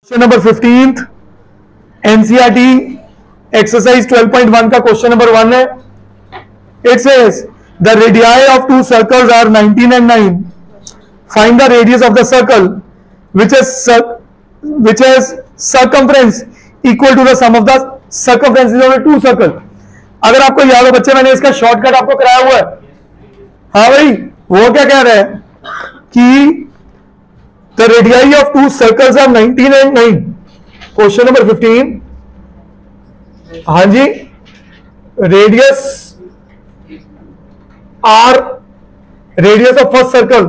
Question number 15 NCERT exercise 12.1 का question number 1 है. It says the radii of two circles are 19 and 9. Find the radius of the circle which has circumference equal to the sum of the circumferences of the two circle. अगर आपको याद हो बच्चे, मैंने इसका shortcut आपको कराया हुआ है. हाँ भाई, वो क्या कह रहे हैं कि the radii of two circles are 19 and 9. Question number 15. हाँ जी, रेडियस ऑफ फर्स्ट सर्कल,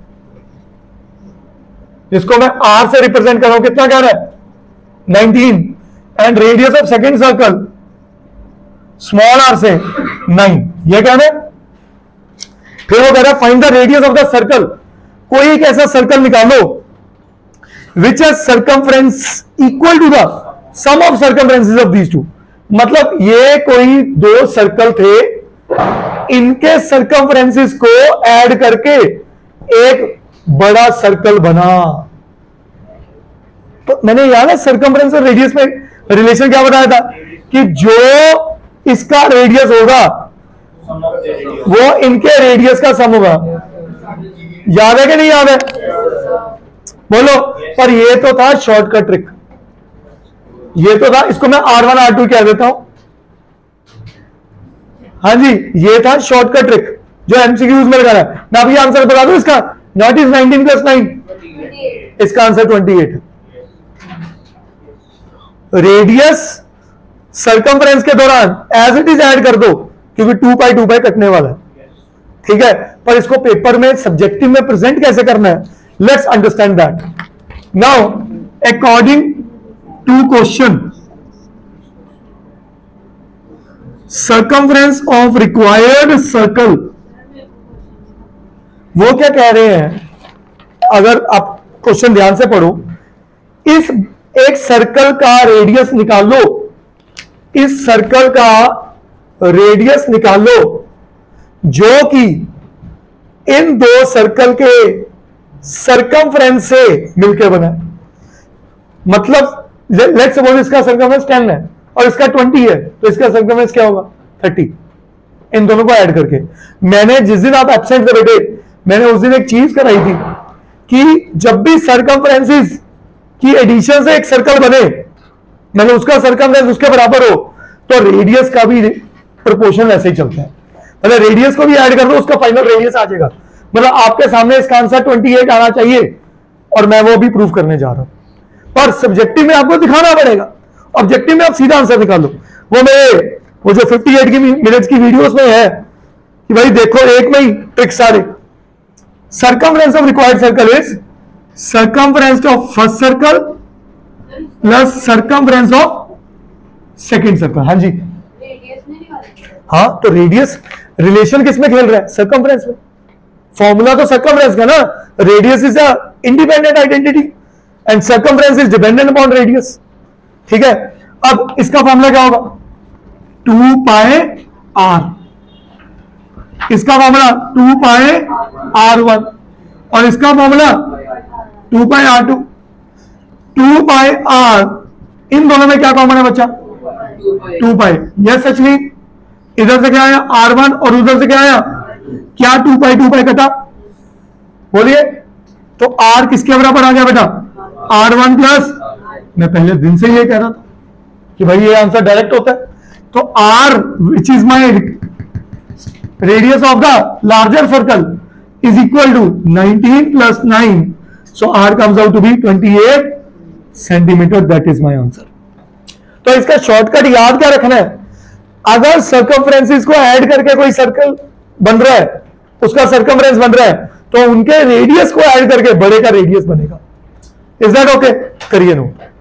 जिसको मैं आर से रिप्रेजेंट कर रहा हूं, कितना कह रहा है 19, and radius of second circle small R से 9. ये कह रहे हैं. फिर वो कह रहा है find the radius of the circle. कोई एक ऐसा सर्कल निकालो which has circumference equal to the sum of circumferences of these two. मतलब ये कोई दो सर्कल थे, इनके सर्कमफ्रेंसेस को ऐड करके एक बड़ा सर्कल बना. तो मैंने याद है सर्कमफ्रेंस और रेडियस में रिलेशन क्या बताया था कि जो इसका रेडियस होगा वो इनके रेडियस का सम होगा. याद है कि नहीं याद है? बोलो. पर ये तो था शॉर्टकट ट्रिक, ये तो था. इसको मैं R1 R2 कह देता हूं. हाँ जी, ये था शॉर्टकट ट्रिक जो एमसीक्यूज में लगाना है. मैं अभी आंसर बता दूं इसका. नॉट इज 19 + 9, इसका आंसर 28 है. रेडियस सर्कमफ्रेंस के दौरान एज इट इज ऐड कर दो, क्योंकि 2 पाई कटने वाला है. ठीक है, पर इसको पेपर में सब्जेक्टिव में प्रेजेंट कैसे करना है, let's understand that. Now according to question, circumference of required circle, वो क्या कह रहे हैं, अगर आप क्वेश्चन ध्यान से पढ़ो, इस एक सर्कल का रेडियस निकाल लो, इस सर्कल का रेडियस निकाल लो जो कि इन दो सर्कल के सर्कमफ्रेंस से मिलकर बना है. मतलब लेट्स सपोज इसका सर्कमफ्रेंस 10 है और इसका 20 है, तो इसका सर्कमफ्रेंस क्या होगा 30. इन दोनों को ऐड करके. मैंने जिस दिन आप एब्सेंट थे बेटे, मैंने उस दिन एक चीज कराई थी कि जब भी सर्कमफ्रेंसेस की एडिशन से एक सर्कल बने, मैंने उसका सर्कमफ्रेंस उसके बराबर हो, तो रेडियस का भी प्रोपोर्शन ऐसे ही चलता है. मतलब रेडियस को भी ऐड कर दो, उसका फाइनल रेडियस आ जाएगा. मतलब आपके सामने इसका आंसर 28 आना चाहिए, और मैं वो भी प्रूव करने जा रहा हूं. पर सब्जेक्टिव में आपको दिखाना पड़ेगा, ऑब्जेक्टिव में आप सीधा आंसर निकालो. वो जो 58 की मिनट्स की वीडियोस में है कि भाई देखो, एक में ही ट्रिक सारे. Circumference of required circle is circumference of first circle plus circumference of second circle. हाँ जी, हाँ, तो रेडियस रिलेशन किसमें खेल रहा है, सर्कमफ्रेंस में. फॉर्मूला तो सर्कमफ्रेंस का ना, radius is a independent identity and circumference is dependent upon radius. ठीक है, अब इसका फॉर्मूला क्या होगा 2 पाई r, इसका फॉर्मूला 2 पाई r1, और इसका फॉर्मूला 2 पाई r2. 2 पाई r, इन दोनों में क्या कॉमन है बच्चा 2 पाई. यस सचली, इधर से क्या आया R1 और उधर से क्या आया, क्या 2 पाई कटा, बोलिए. तो R किसके बराबर आ गया बेटा R1 प्लस, मैं पहले दिन से ये कह रहा था कि भाई ये आंसर डायरेक्ट होता है. तो R which is my radius of the larger circle is equal to 19 + 9, so R comes out to be 28 centimetre. That is my answer. तो इसका शॉर्टकट याद क्या रखना है, अगर सर्कमफ्रेंसेस को ऐड करके कोई सर्कल बन रहा है, उसका सर्कमफ्रेंस बन रहा है, तो उनके रेडियस को ऐड करके बड़े का रेडियस बनेगा. Is that okay? करिए नोट.